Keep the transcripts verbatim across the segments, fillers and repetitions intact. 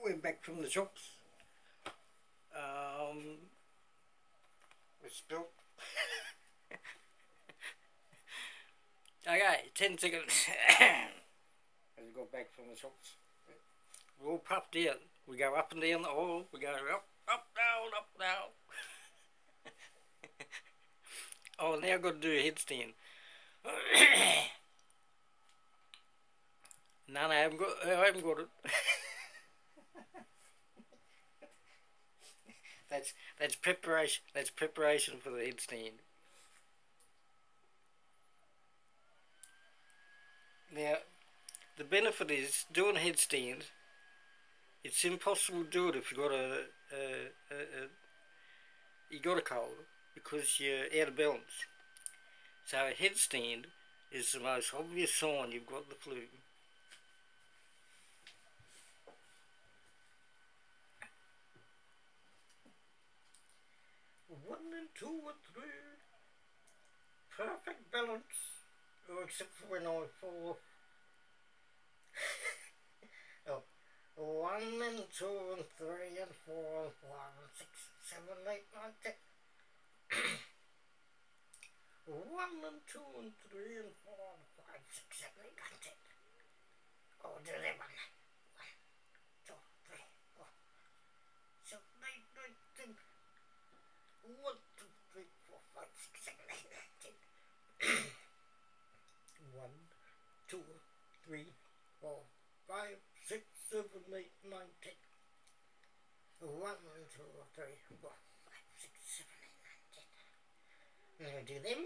we're back from the shops. Um, we spilled. Okay, ten seconds. As we got back from the shops, we're all puffed out. We go up and down the aisle. We go up, up, down, up, down. Oh, now I've got to do a headstand. No, no, I haven't got, I haven't got it. that's that's preparation. That's preparation for the headstand. Now, the benefit is doing headstand. It's impossible to do it if you got a, a, a, a you got a cold because you're out of balance. So a headstand is the most obvious sign you've got the flu. One and two and three. Perfect balance. Oh, except for when I fall off. Oh. One and two and three and four and five and six and seven, eight, nine, ten. One and two and three and four and five, six, seven, eight, nine, ten. Oh, do that one. One, two, three, four, seven, eight, nine, ten. One, two, three, four, five, six, seven, eight, nine, ten. One, two, three, four, five, six, seven, eight, nine, ten. One, two, three, four, five, six, seven, eight, nine, ten. Now do them.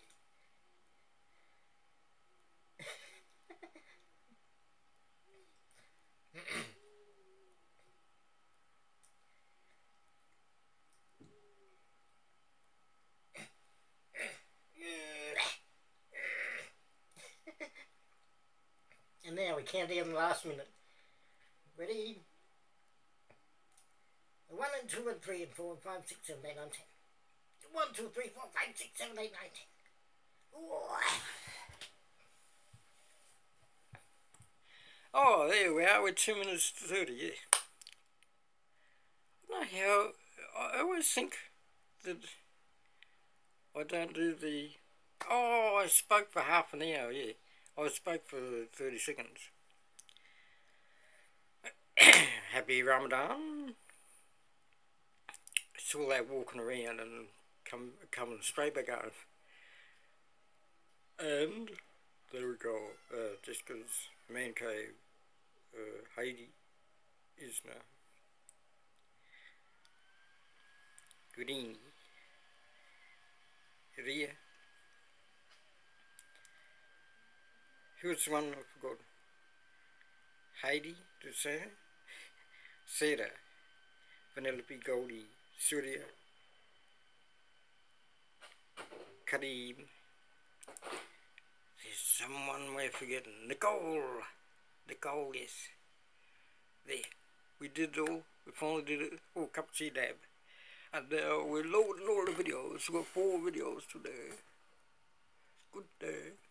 And now we count down the last minute. Ready? One and two and three and four and five, six, seven, eight, nine, ten. One, two, three, four, five, six, seven, eight, nine, ten. Oh, there we are. We're two minutes to thirty. Yeah. No, how I always think that I don't do the. Oh, I spoke for half an hour. Yeah, I spoke for thirty seconds. Happy Ramadan. It's all that walking around and come coming straight back up. And there we go. Uh, just because Man Cave, uh, Haiti, is now. Good evening. Ria. Who's the one I forgot? Heidi, to say? Sarah, Vanellope Goldie, Surya, Kareem. There's someone we're forgetting. Nicole! Nicole, yes. There. We did it all. We finally did it. Oh, cup of tea dab. And uh, we're loading all the videos. We've got four videos today. Good day.